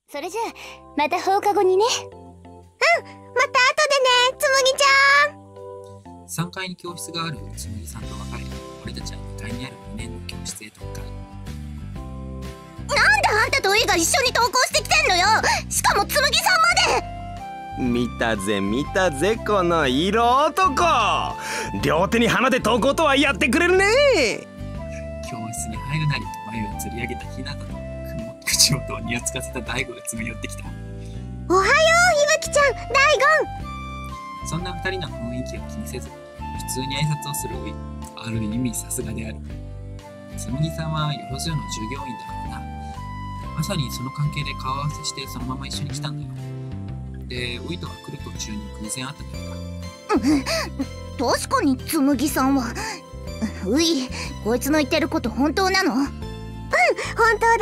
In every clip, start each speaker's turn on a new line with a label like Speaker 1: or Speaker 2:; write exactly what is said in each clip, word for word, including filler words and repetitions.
Speaker 1: それじゃあまた放課後にね。うん、また後でね、つむぎちゃん。
Speaker 2: さんがいに教室があるつむぎさんと別れ、俺たちはにかいにあるにねんの教室へと向かう。
Speaker 1: なんであんたとウイが一緒に登校してきてんのよ。しかもつむぎさんまで。
Speaker 3: 見たぜ見たぜこの色男。両手に花で登校とはやってくれるね。
Speaker 2: 教室に入るなり眉をつり上げたひなたと口元をにやつかせた大吾が詰め寄ってきた。
Speaker 1: おはよう、ひぶきちゃん、大吾。
Speaker 2: そんな二人の雰囲気を気にせず普通に挨拶をするウイ。ある意味さすがである。つむぎさんはよろずよの従業員だからな。まさにその関係で顔合わせしてそのまま一緒に来たんだよ。でウイとは来る途中に偶然会ったんだけど。
Speaker 1: 確かにつむぎさんは。ウイ、こいつの言ってること本当なの？うん、本当だよ。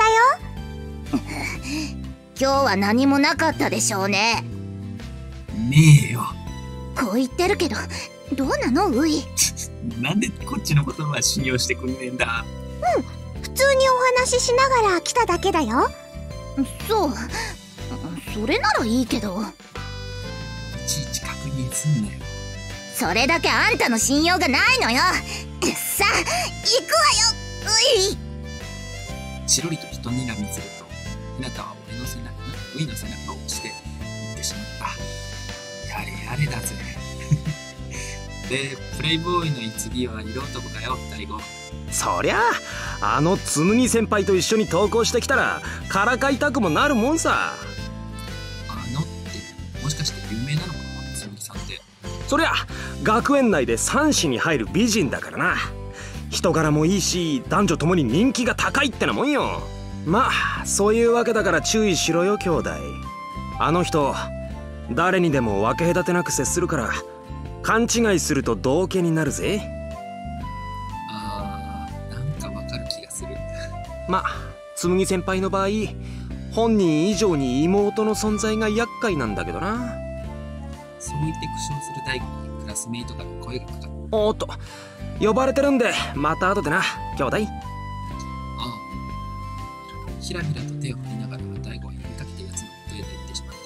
Speaker 1: 今日は何もなかったでしょうね。
Speaker 2: ねえよ。
Speaker 1: こう言ってるけどどうなのウイ。
Speaker 2: なんでこっちの言葉は信用してくんねえんだ。
Speaker 1: うん、普通にお話ししながら来ただけだよ。そう、それならいいけど。
Speaker 2: いちいち確認すんなよ。
Speaker 1: それだけあんたの信用がないのよ。さあ行くわよウイ。
Speaker 2: チロリと人にらみするとひなたは俺の背中ウイの背中を押して言ってしまった。やれやれだぜ。でプレイボーイの次は色男かよ大吾。
Speaker 3: そりゃあのつむぎ先輩と一緒に登校してきたらからかいたくもなるもんさ。
Speaker 2: あのってもしかして有名なのかな、つむぎさんって。
Speaker 3: そりゃ学園内で三子に入る美人だからな。人柄もいいし男女ともに人気が高いってなもんよ。まあそういうわけだから注意しろよ兄弟。あの人誰にでも分け隔てなく接するから勘違いすると道化になるぜ。
Speaker 2: あー、なんかわかる気がする。
Speaker 3: まあつむぎ先輩の場合本人以上に妹の存在が厄介なんだけどな。
Speaker 2: そう言って苦笑する大吾にクラスメイトから声がかかった。
Speaker 3: おっと呼ばれてるんでまた後でな兄弟。
Speaker 2: ああ。ひらひらと手を振りながら大吾は呼びかけたやつの元へと行ってしまった。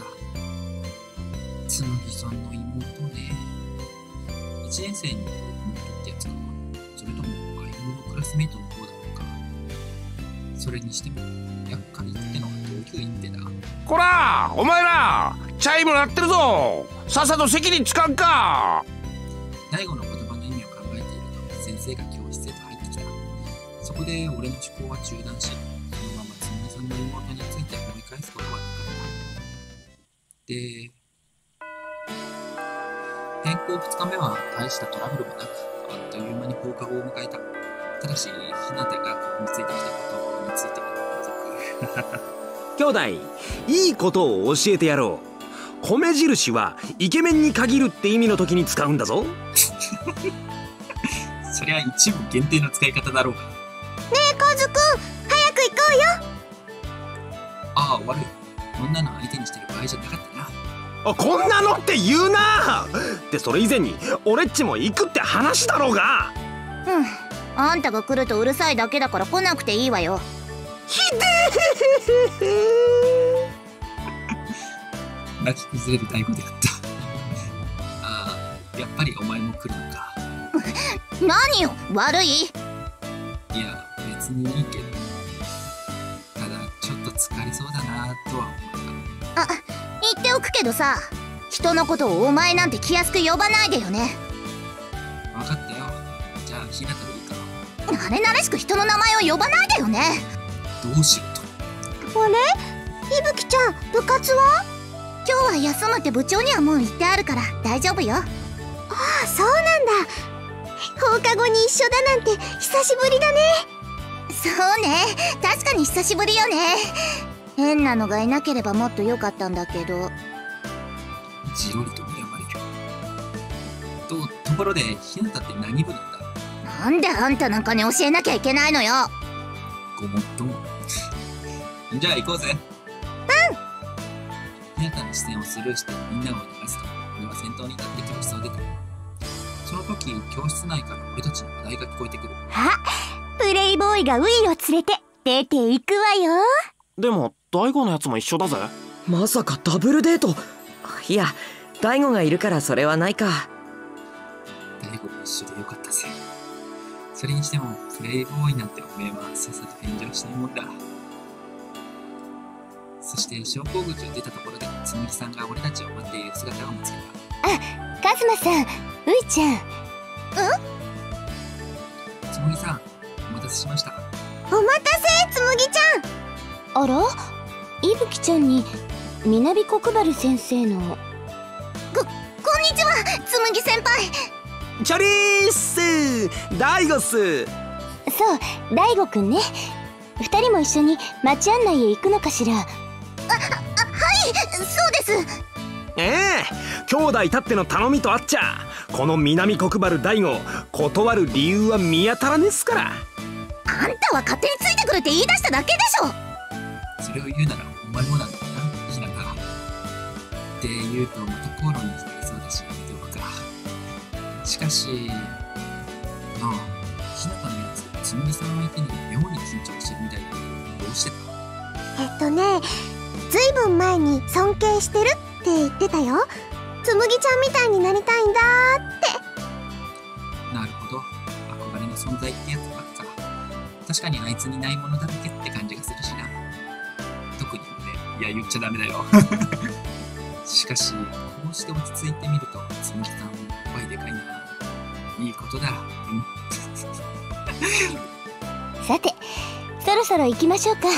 Speaker 2: つむぎさんの妹ね。いちねん生に妹ってやつか。それとも歩のクラスメイトの方だろうか。それにしても厄介ってのはどういう意味でだ。
Speaker 4: こらお前らチャイム鳴ってるぞ。さっさと席に着かんか。
Speaker 2: 大吾の言葉の意味を考えていると先生が教室へと入ってきた。そこで俺の思考は中断し、そのままつむぎさんの妹について思い返すことはなかった。で転校ふつかめは大したトラブルもなくあっという間に放課後を迎えた。ただしひなたがここについてきたことについては除く。
Speaker 3: 兄弟いいことを教えてやろう。米印はイケメンに限るって意味の時に使うんだぞ。
Speaker 2: そりゃ一部限定の使い方だろうが。ね
Speaker 1: えカズくん、早く行こうよ。
Speaker 2: ああ悪い、こんなの相手にしてる場合じゃなかったな。
Speaker 3: あこんなのって言うな。でそれ以前に俺っちも行くって話だろうが。
Speaker 1: うん、あんたが来るとうるさいだけだから来なくていいわよ。
Speaker 3: ひで
Speaker 2: ー泣き崩れる大吾であった。ああやっぱりお前も来るのか。
Speaker 1: 何よ悪い。
Speaker 2: いや別にいいけど、ただちょっと疲れそうだなとは思った。
Speaker 1: あ、言っておくけどさ、人のことをお前なんて気安く呼ばないでよね。
Speaker 2: 分かったよ。じゃあひなたでいいか。
Speaker 1: 慣れ慣れしく人の名前を呼ばないでよね。
Speaker 2: どうしようと。
Speaker 1: あれ、ひぶきちゃん部活は？今日は休むって部長にはもう言ってあるから大丈夫よ。ああそうなんだ。放課後に一緒だなんて久しぶりだね。そうね、確かに久しぶりよね。変なのがいなければもっと良かったんだけど。
Speaker 2: じろりと睨まれる。とところでひなたって何部なんだ？
Speaker 1: なんであんたなんかに教えなきゃいけないのよ。
Speaker 2: ごもっとも。じゃあ行こうぜ。うん。ひなたの視線をスルーしてみんなを流すと俺は先頭に立って教室を出た。その時教室内から俺たちの話題が聞こえてくる。
Speaker 1: あ、プレイボーイがウイを連れて出ていくわよ。
Speaker 3: でも
Speaker 5: 大悟のやつも一緒だぜ。
Speaker 6: まさかダブルデート？いや、大悟がいるからそれはないか。
Speaker 2: 大悟も一緒でよかったぜ。それにしてもプレイボーイなんておめえはさっさと返事をしないもんだ。そして昇降口を出たところでつむぎさんが俺たちを待っている姿を見つけた。
Speaker 1: あ、カズマさん、ういちゃん。
Speaker 2: つむぎさん、お待たせしました。
Speaker 1: お待たせ、つむぎちゃん。あら、いぶきちゃんに南国原先生の。こ、こんにちは、つむぎ先輩。
Speaker 3: チャリーッス大悟っす。
Speaker 1: そう、大悟くんね。二人も一緒に町案内へ行くのかしら。あ、あ、はい、そうです。
Speaker 3: ええ、兄弟たっての頼みとあっちゃこの南国原大悟断る理由は見当たらねえっすから。
Speaker 1: あんたは勝手についてくるって言い出しただけでしょ。
Speaker 2: それを言うならお前もなんだよな、ひなた。って言うとまた口論になりそうだしやめておくか。しかしなあ、ひなたのやつつむぎさん相手に妙に緊張してるみたいだけど、どうしてた？
Speaker 1: えっとね、ずいぶん前に尊敬してるって言ってたよ。つむぎちゃんみたいになりたいんだって。
Speaker 2: なるほど、憧れの存在ってやつばっか。確かにあいつにないものだらけって感じがするしな。特に俺、いや言っちゃダメだよしかしこうして落ち着いてみるとつむぎさんおっぱいでかいな。いいことだ。うん
Speaker 1: さて、そろそろ行きましょうか。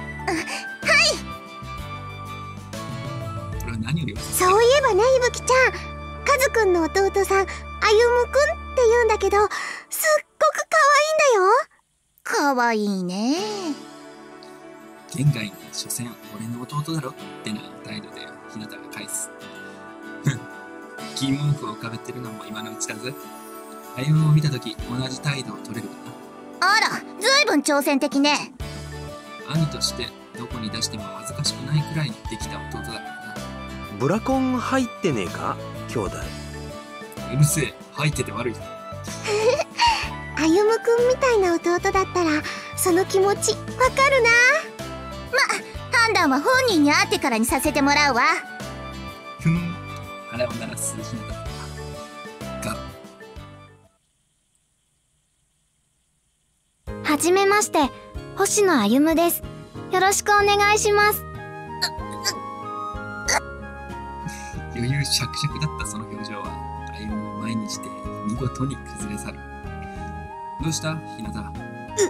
Speaker 2: これは何よりは
Speaker 1: そういえばね、いぶきちゃん、カズくんの弟さん、あゆむくんって言うんだけど、すっごく可愛いんだよ。可愛いね。
Speaker 2: 現外に所詮俺の弟だろってな態度でひなたが返す。疑問符を浮かべてるのも今のうちだぜ。あゆむを見たとき同じ態度を取れるか
Speaker 1: あら、ずいぶん挑戦的ね。
Speaker 2: な。兄としてどこに出しても恥ずかしくないくらいにできた弟だからな。
Speaker 3: ブラコン入ってねえか兄弟。
Speaker 2: うるせえ、入ってて悪い。
Speaker 1: あゆむくんみたいな弟だったらその気持ちわかるな。ま、判断は本人に会ってからにさせてもらうわ。
Speaker 2: ふん、腹を鳴らすひなただったが。
Speaker 1: はじめまして、星野あゆむです。よろしくお願いします。
Speaker 2: 余裕しゃくしゃくだったその表情はあゆむを前にして見事に崩れ去る。どうしたひなた？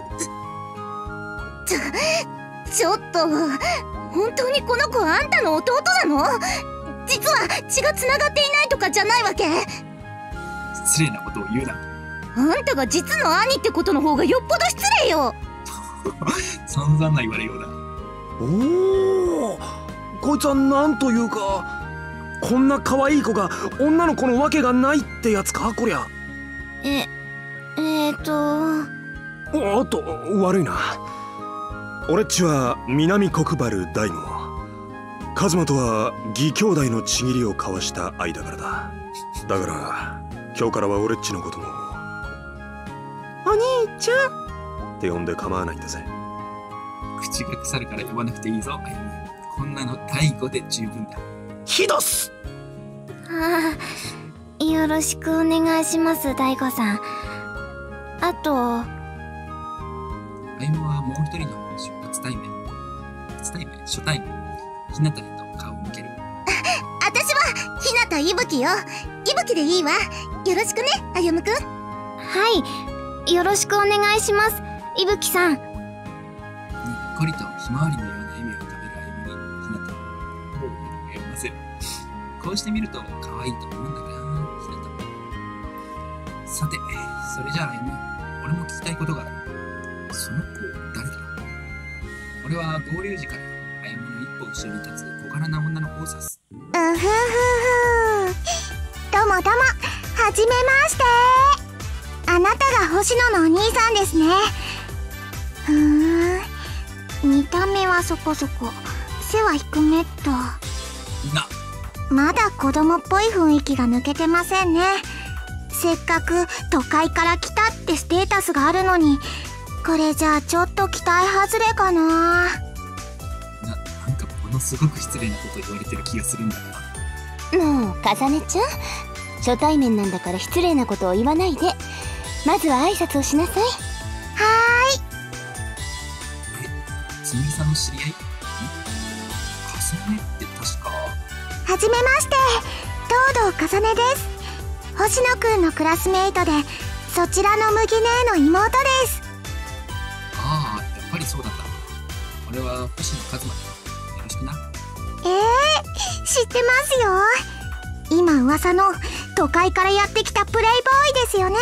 Speaker 1: ちょ、ちょっと、本当にこの子あんたの弟なの？実は血がつながっていないとかじゃないわけ？
Speaker 2: 失礼なことを言うな。
Speaker 1: あんたが実の兄ってことの方がよっぽど失礼よ。
Speaker 2: 散々な言われようだ。
Speaker 3: おお、こいつはなんというか、こんな可愛い子が女の子のわけがないってやつかこりゃ。
Speaker 1: え、えーと
Speaker 3: おっと悪いな。俺っちは南国原大悟、カズマとは義兄弟のちぎりを交わした愛だからだ。だから今日からは俺っちのこともお兄ちゃんって呼んで構わないんだぜ。
Speaker 2: 口が腐るから呼ばなくていいぞあゆむ。こんなの大悟で十分だ。
Speaker 3: ひどす。
Speaker 1: ああ、よろしくお願いします大悟さん。あと
Speaker 2: あゆむはもう一人の初対面初対面初対面ひなたへと顔を向ける。
Speaker 1: 私はひなたいぶきよ。いぶきでいいわ。よろしくねあゆむくん。はい、よろしくお願いしますいぶきさん。
Speaker 2: にっこりとひまわりのような笑みを浮かべるあゆむにひなたは頬を読ませる。こうしてみると可愛いと思うんだがな、ひなた。さて、それじゃああゆむ、俺も聞きたいことがある。その子誰だ？俺は合流時からあゆむの一歩後ろに立つ小柄な女の子を指す。
Speaker 1: うんふんふんふん。どうもどうも、はじめまして。あなたが星野のお兄さんですね。ふーん、見た目はそこそこ、背は低めっと。
Speaker 2: な
Speaker 1: まだ子供っぽい雰囲気が抜けてませんね。せっかく都会から来たってステータスがあるのに、これじゃあちょっと期待外れかな。
Speaker 2: な、 すごく失礼なこと言われてる気がするんだが。
Speaker 1: もうかさねちゃん、初対面なんだから失礼なことを言わないで、まずは挨拶をしなさい。は
Speaker 2: え、つむぎさんの知り合い？ん？かさねって確か。
Speaker 1: ーい。はじめまして、東堂かさねです。星野くんのクラスメイトで、そちらの麦姉の妹です。
Speaker 2: ああ、やっぱりそうだった。俺は星野一馬だ。よろしくな。
Speaker 1: えー、知ってますよ。今噂の都会からやってきたプレイボーイですよね。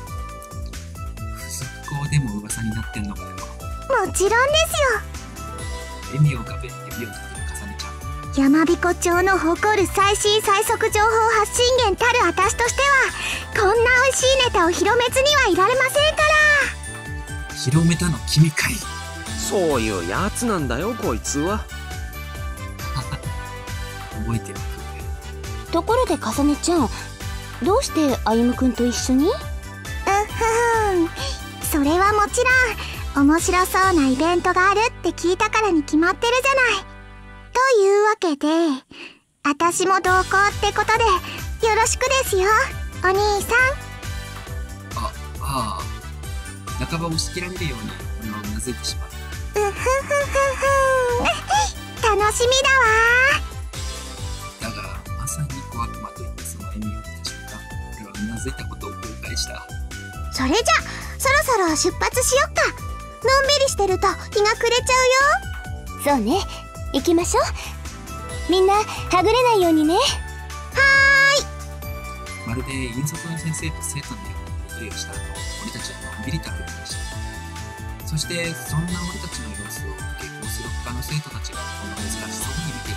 Speaker 2: 付属校でも噂になってんのかよ。
Speaker 1: もちろんですよ。
Speaker 2: 笑みを浮かべ指を立てるかさねちゃん。
Speaker 1: 山彦町の誇る最新最速情報発信源たる私としては、こんな美味しいネタを広めずにはいられませんから。
Speaker 2: 広めたの君かい。
Speaker 3: そういうやつなんだよこいつは。
Speaker 2: 覚えてる。
Speaker 1: ところでかさねちゃん、どうして歩夢くんと一緒に？うっふん、それはもちろん面白そうなイベントがあるって聞いたからに決まってるじゃない。というわけで、私も同行ってことでよろしくですよ、お兄さん。
Speaker 2: あ、ああ。半ば押し切られるように俺はうなずいてしまう。
Speaker 1: うふふふふん、楽しみだわ。
Speaker 2: だが、まさに小悪魔といったその笑みを見た瞬間、俺はうなずいたことを後悔した。
Speaker 1: それじゃ、そろそろ出発しよっか。のんびりしてると日が暮れちゃうよ。そうね、行きましょう。みんなはぐれないようにね。はーい。
Speaker 2: まるで引率の先生と生徒のようなやりとりをした後、俺たちはのんびりと歩きました。そしてそんな俺たちの様子を下校する他の生徒たちがこの珍しそうに見てい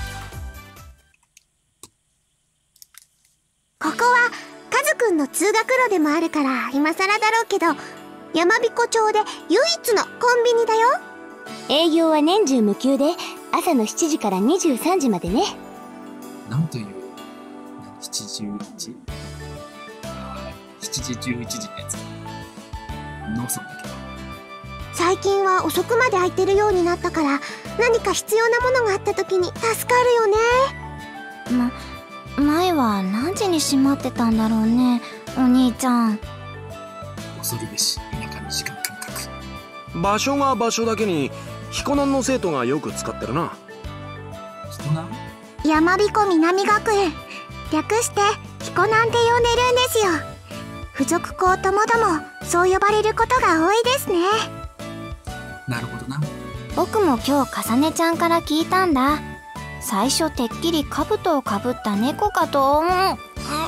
Speaker 1: た。ここはカズくんの通学路でもあるから今更だろうけど、山彦町で唯一のコンビニだよ。営業は年中無休で朝のしちじからにじゅうさんじまでね。
Speaker 2: なんという、しちじじゅういち？ああ、しちじじゅういちじのやつ。ノーソンだけど。
Speaker 1: 最近は遅くまで空いてるようになったから、何か必要なものがあった時に助かるよね。ま、前は何時に閉まってたんだろうね、お兄ちゃん。
Speaker 2: 恐るべし田舎の時間感覚。
Speaker 3: 場所が場所だけに彦南の生徒がよく使ってるな。
Speaker 2: 彦南？
Speaker 1: 山彦南学園、略して彦南って呼んでるんですよ。付属校ともどもそう呼ばれることが多いですね。
Speaker 2: なるほどな。
Speaker 5: 僕も今日かさねちゃんから聞いたんだ。最初てっきり兜をかぶった猫かと思う。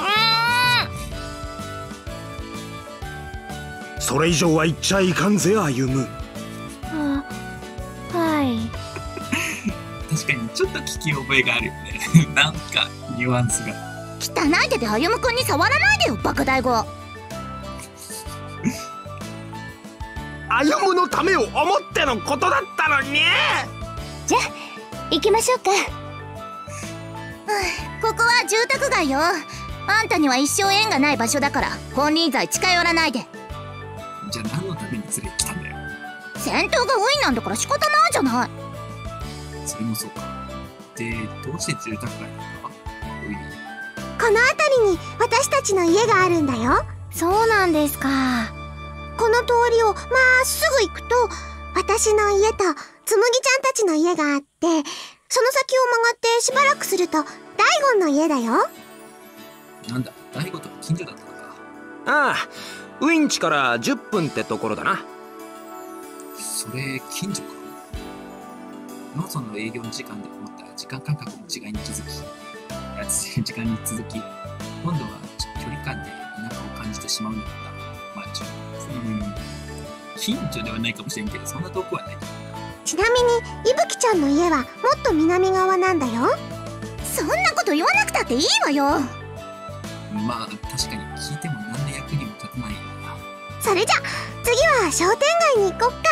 Speaker 3: それ以上は言っちゃいかんぜ歩夢。
Speaker 5: は、はい。
Speaker 2: 確かにちょっと聞き覚えがあるよね。なんかニュアンスが。
Speaker 1: 汚い手で歩夢くんに触らないでよ、バカ大吾。
Speaker 3: 歩夢のためを思ってのことだったのに。
Speaker 1: じゃあ行きましょうか。ここは住宅街よ。あんたには一生縁がない場所だから金輪際近寄らないで。
Speaker 2: じゃあ何のために連れてきたんだよ。
Speaker 1: 戦闘が多いなんだから仕方ないじゃない。
Speaker 2: それもそうか。で、どうして住宅街なんだ？うい。
Speaker 1: この辺りに私たちの家があるんだよ。
Speaker 5: そうなんですか。
Speaker 1: この通りをまっすぐ行くと、私の家とつむぎちゃんたちの家があって、その先を曲がってしばらくすると大権の家だよ。
Speaker 2: なんだ、大悟と近所だったのか。
Speaker 3: ああ、ウィンチからじゅっぷんってところだな。
Speaker 2: それ近所か。ノーソンの営業の時間で思った時間感覚の違いに気づき、あ時間に続き、今度は距離感で田舎を感じてしまうのだった。まあちょっと、うん、近所ではないかもしれんけど、そんな遠くはないと思うな。
Speaker 1: ちなみにいぶきちゃんの家はもっと南側なんだよ。そんなこと言わなくたっていいわよ。
Speaker 2: まあ確かに聞いても何の役にも立たないよな。
Speaker 1: それじゃ次は商店街に行こっか。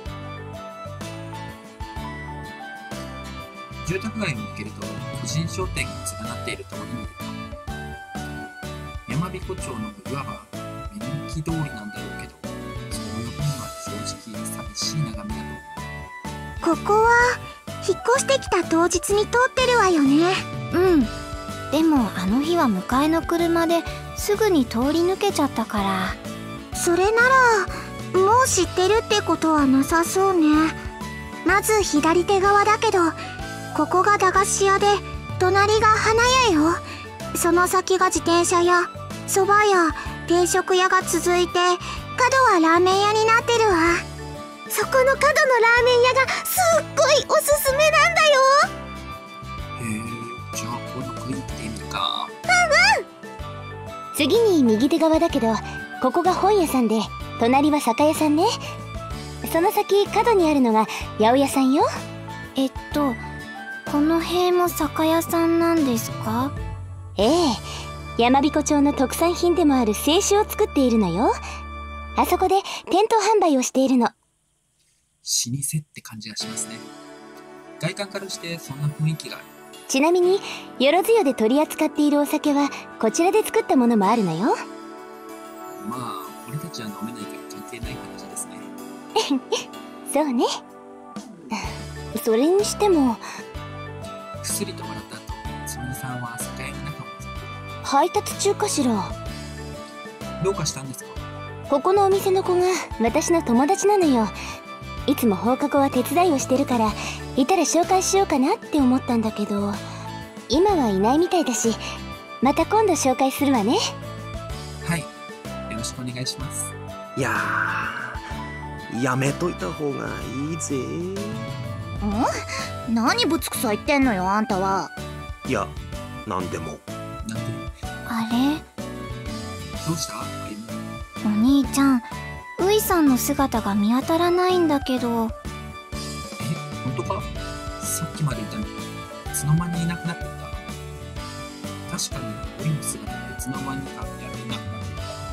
Speaker 2: 住宅街を抜けると個人商店が連なっている通りに出た。山彦町のいわば目抜き通りなんだろうけど、そう呼ぶには正直寂しい眺めだと。
Speaker 1: ここは引っ越してきた当日に通ってるわよね。
Speaker 5: うん。でもあの日は迎えの車ですぐに通り抜けちゃったから。
Speaker 1: それならもう知ってるってことはなさそうね。まず左手側だけど、ここが駄菓子屋で隣が花屋よ。その先が自転車屋、蕎麦屋、定食屋が続いて、角はラーメン屋になってるわ。そこの角のラーメン屋がすっごいおすすめなんだよ。
Speaker 2: へえ、じゃあ今度食いに行ってみるか。
Speaker 7: 次に右手側だけど、ここが本屋さんで隣は酒屋さんね。その先角にあるのが八百屋さんよ。
Speaker 5: えっとこの辺も酒屋さんなんですか？
Speaker 7: ええ、山彦町の特産品でもある清酒を作っているのよ。あそこで店頭販売をしているの。
Speaker 2: 老舗って感じがしますね。外観からしてそんな雰囲気がある。
Speaker 7: ちなみによろずよで取り扱っているお酒はこちらで作ったものもあるのよ。
Speaker 2: まあ俺たちは飲めないから関係ない話ですね。
Speaker 7: そうね。それにしても
Speaker 2: 薬ともらった後、つむぎさんは酒屋の中を
Speaker 7: 配達中かしら。
Speaker 2: どうかしたんですか？
Speaker 7: ここのお店の子が私の友達なのよ。いつも放課後は手伝いをしてるから、いたら紹介しようかなって思ったんだけど、今はいないみたいだし、また今度紹介するわね。
Speaker 2: はい、よろしくお願いします。
Speaker 3: いやー、やめといた方がいいぜ。
Speaker 1: ん？何ぶつくさ言ってんのよあんたは。
Speaker 3: いや、なんでも。
Speaker 2: なんで？
Speaker 5: あれ？
Speaker 2: どうした？あゆむ。
Speaker 5: お兄ちゃん、ういさんの姿が見当たらないんだけど。
Speaker 2: え、本当か？さっきまでいたのに、いつの間にいなくなってた。確かに、おいの姿がいつの間にかやってなくなって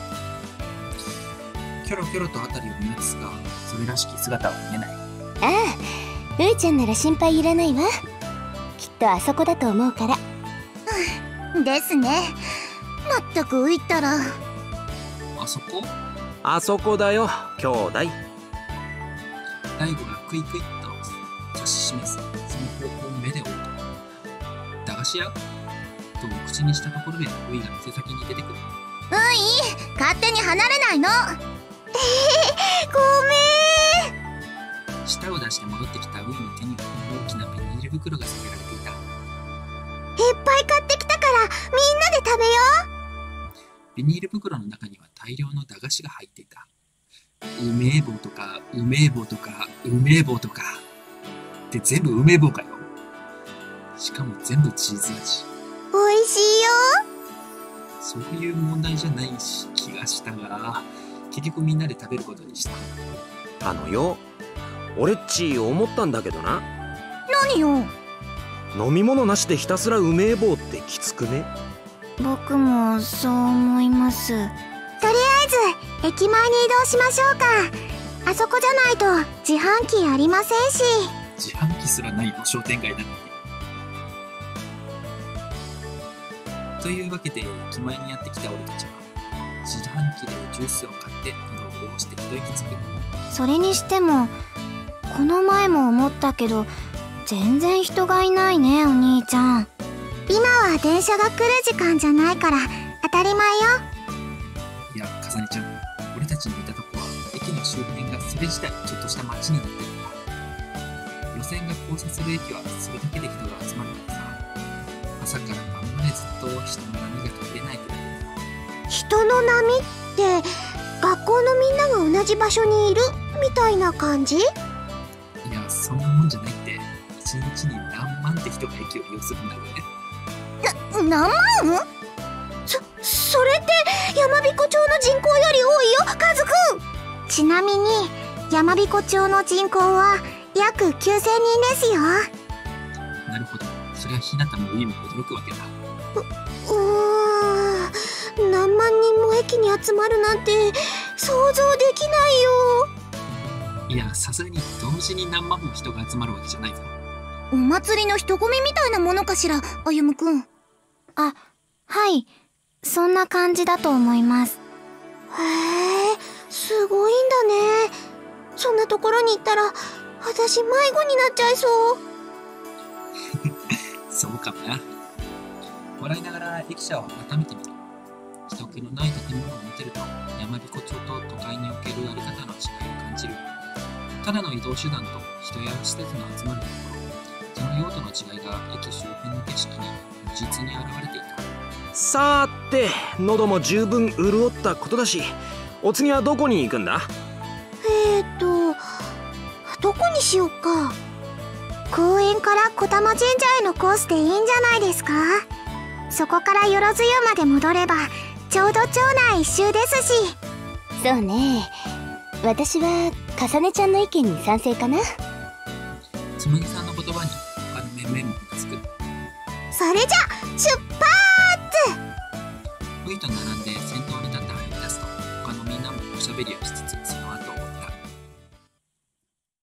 Speaker 2: た。キョロキョロと辺りを見渡すが、それらしき姿は見えない。
Speaker 7: ああ、うーちゃんなら心配いらないわ。きっとあそこだと思うから。
Speaker 1: ですね。まったく浮いたら。
Speaker 2: あそこ？
Speaker 3: あそこだよ、兄弟。
Speaker 2: 大悟がクイクイっと指し示すその方向を目で追うと、駄菓子屋と口にしたところでウイが店先に出てくる。
Speaker 1: うい、勝手に離れないの。えー、ごめん。
Speaker 2: 舌を出して戻ってきたウイの手には大きなビニール袋が添えられていた。
Speaker 1: いっぱい買ってきたからみんなで食べよう。
Speaker 2: ビニール袋の中には大量の駄菓子が入っていた。うめえ棒とかうめえ棒とかうめえ棒とかって全部うめえ棒かよ。しかも全部チーズ味。
Speaker 1: おいしいよ。
Speaker 2: そういう問題じゃないし気がしたが、結局みんなで食べることにした。
Speaker 3: あのよ、俺っち思ったんだけどな。
Speaker 1: 何よ。
Speaker 3: 飲み物なしでひたすらうめえ棒ってきつくね？
Speaker 5: 僕もそう思います。
Speaker 1: とりあえず駅前に移動しましょうか。あそこじゃないと自販機ありませんし。
Speaker 2: 自販機すらないの商店街なのに。というわけで駅前にやってきた俺たちは自販機でジュースを買って喉を潤して一息つく。
Speaker 5: それにしてもこの前も思ったけど全然人がいないね、お兄ちゃん。
Speaker 1: 今は電車が来る時間じゃないから当たり前よ。
Speaker 2: いや、かさねちゃん、俺たちのいたとこは駅の周辺がそれ自体ちょっとした街になってるんだ。路線が交差する駅はそれだけで人が集まるからさ、朝から晩までずっと人の波が途切れないくらいだ。
Speaker 1: 人の波って学校のみんなが同じ場所にいるみたいな感じ？
Speaker 2: いや、そんなもんじゃないって。一日に何万って人が駅を利用するんだぜ。
Speaker 1: な、何万？そ、それって山彦町の人口より多いよ、カズくん。ちなみに山彦町の人口は約きゅうせんにんですよ。
Speaker 2: なるほど、そりゃひなたもウイも驚くわけだ。
Speaker 1: う、うーん、何万人も駅に集まるなんて想像できないよ。
Speaker 2: いや、さすがに同時に何万も人が集まるわけじゃないぞ。
Speaker 1: お祭りの人混みみたいなものかしら、歩夢くん。
Speaker 5: あ、はい、そんな感じだと思います。
Speaker 1: へえ、すごいんだね。そんなところに行ったら私迷子になっちゃいそう。
Speaker 2: そうかもな。笑いながら駅舎を改めて見る。人気のない建物を見てると、山彦町と都会におけるあり方の違いを感じる。ただの移動手段と人や施設の集まるところ、その用途の違いが駅周辺の景色に如実に現れていた。
Speaker 3: さーて、喉も十分潤ったことだし、お次はどこに行くんだ？
Speaker 1: えーとどこにしよっか。公園から小玉神社へのコースでいいんじゃないですか。そこからよろず湯まで戻ればちょうど町内一周ですし。
Speaker 7: そうね。私はかさねちゃんの意見に賛成かな。
Speaker 2: つむぎさんの言葉に他の面々もうなずく。
Speaker 1: それじゃ出発。
Speaker 2: ウイと並んで先頭に立って歩き出すと、他のみんなもおしゃべりをしつつ